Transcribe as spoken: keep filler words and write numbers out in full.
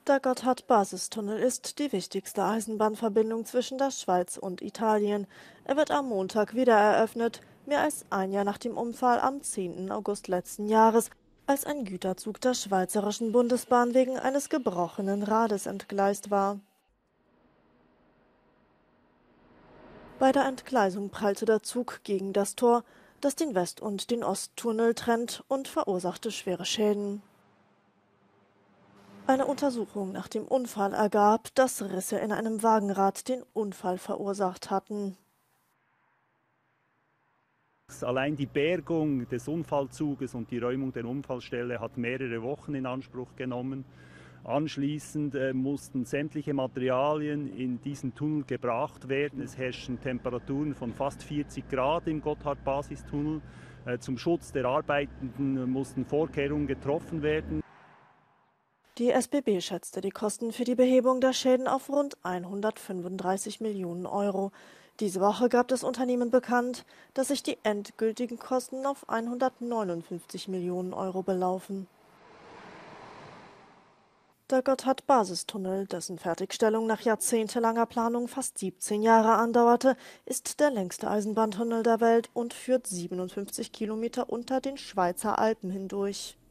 Der Gotthard-Basistunnel ist die wichtigste Eisenbahnverbindung zwischen der Schweiz und Italien. Er wird am Montag wieder eröffnet, mehr als ein Jahr nach dem Unfall am zehnten August letzten Jahres, als ein Güterzug der Schweizerischen Bundesbahn wegen eines gebrochenen Rades entgleist war. Bei der Entgleisung prallte der Zug gegen das Tor, das den West- und den Osttunnel trennt, und verursachte schwere Schäden. Eine Untersuchung nach dem Unfall ergab, dass Risse in einem Wagenrad den Unfall verursacht hatten. Allein die Bergung des Unfallzuges und die Räumung der Unfallstelle hat mehrere Wochen in Anspruch genommen. Anschließend äh, mussten sämtliche Materialien in diesen Tunnel gebracht werden. Es herrschen Temperaturen von fast vierzig Grad im Gotthard-Basistunnel. Äh, zum Schutz der Arbeitenden mussten Vorkehrungen getroffen werden. Die S B B schätzte die Kosten für die Behebung der Schäden auf rund hundertfünfunddreißig Millionen Euro. Diese Woche gab das Unternehmen bekannt, dass sich die endgültigen Kosten auf hundertneunundfünfzig Millionen Euro belaufen. Der Gotthard-Basistunnel, dessen Fertigstellung nach jahrzehntelanger Planung fast siebzehn Jahre andauerte, ist der längste Eisenbahntunnel der Welt und führt siebenundfünfzig Kilometer unter den Schweizer Alpen hindurch.